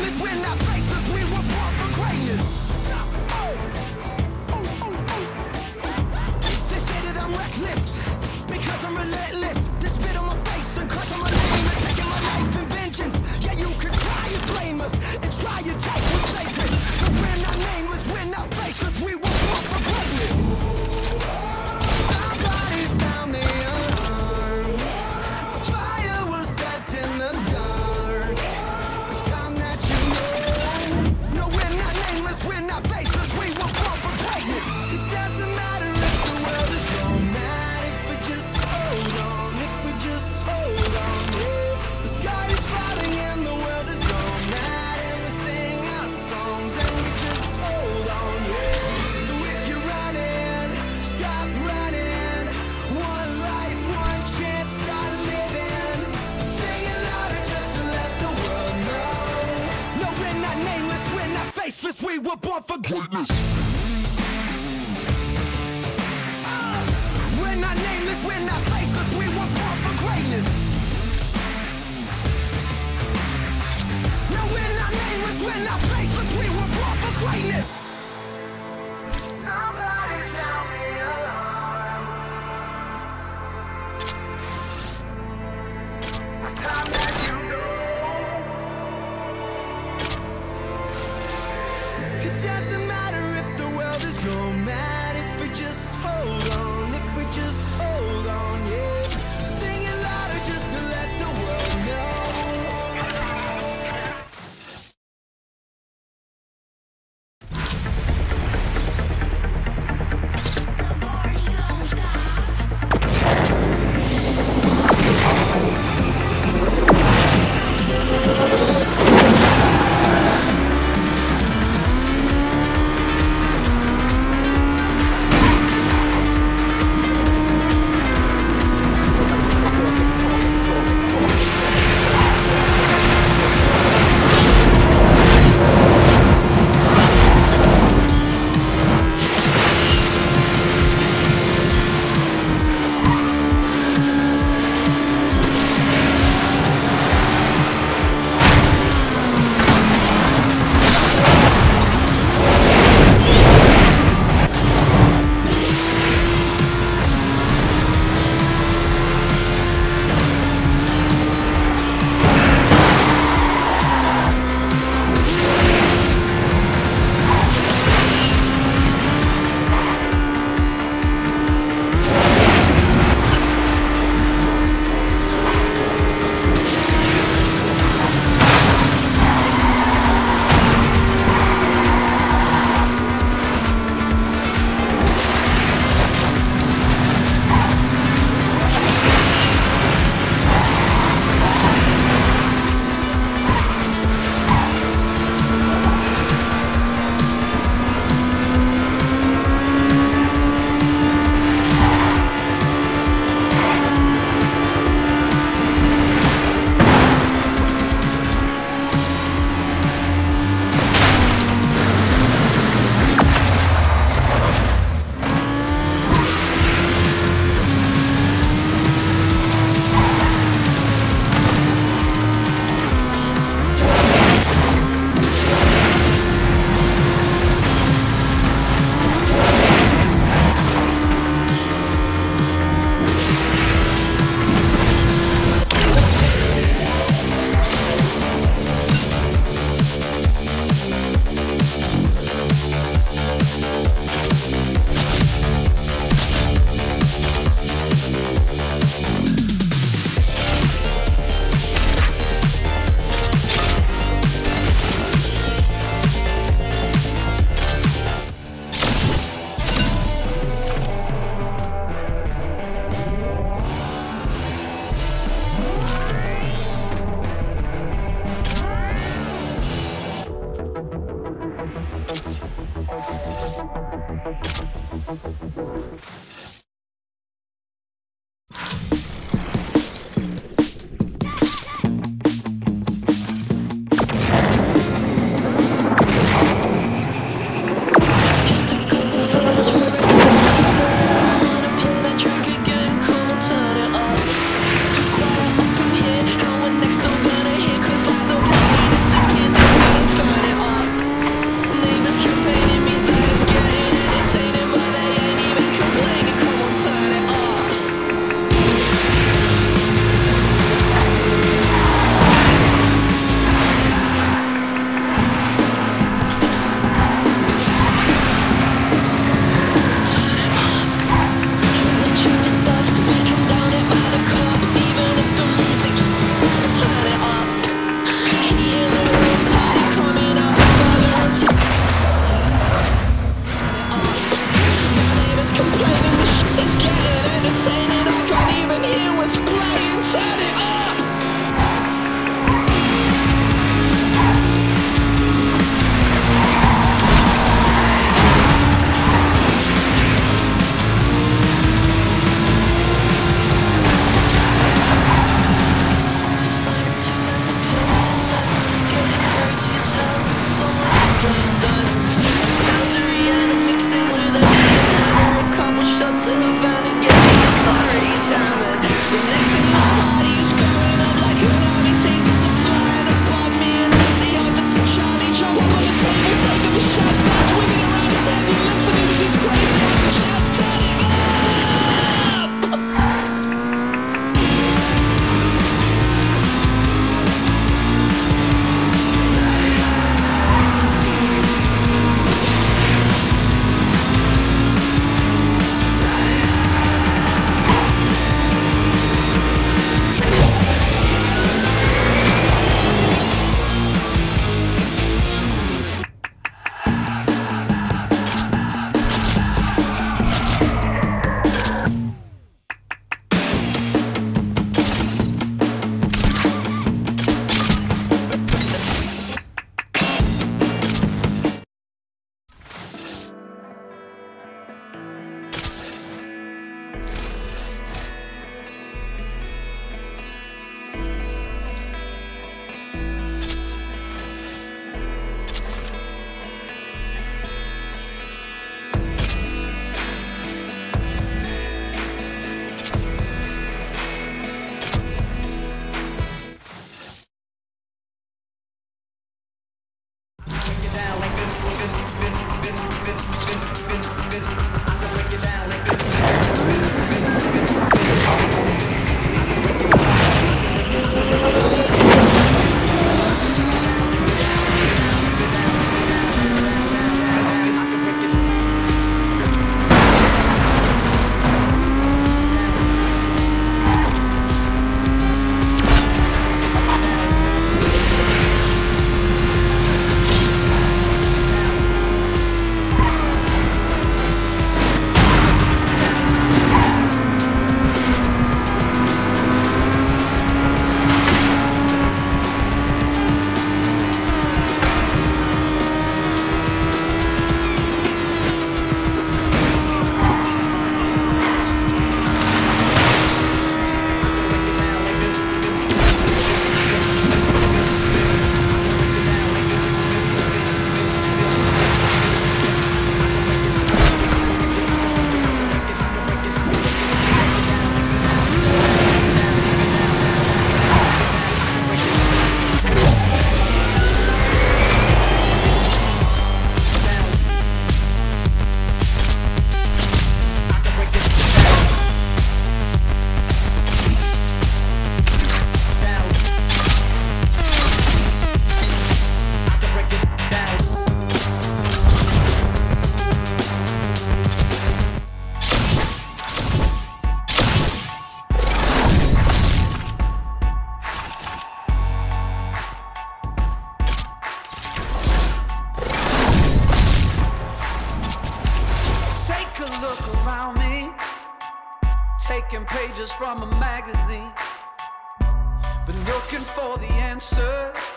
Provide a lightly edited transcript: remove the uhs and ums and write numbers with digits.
nameless, we're not faceless, we were born for greatness. They say that I'm reckless, because I'm relentless. They spit on my face and cause I'm a lame and taking my life in vengeance. Yeah, you can try and blame us and try and take replacement, but we're not nameless, we're not faceless, we were born for greatness. Somebody sound the alarm. A fire was set in the dark. It's time that you know. No, we're not nameless, we're not faceless, we were born for greatness. It doesn't matter if the world is going mad, if we just hold on, if we just hold on, yeah. The sky is falling and the world is going mad, and we sing our songs and we just hold on, yeah. So if you're running, stop running. One life, one chance, start living. Sing it louder just to let the world know. No, we're not nameless, we're not faceless, we were born for greatness. We're not nameless, we're not faceless, we were born for greatness. No, we're not nameless, we're not faceless, we were born for greatness. Somebody sound the alarm. It's time that you know. It doesn't matter if the world is going mad, if we just hold on, if we just hold on, yeah. Sing it louder just to let the world know. around me, taking pages from a magazine, been looking for the answer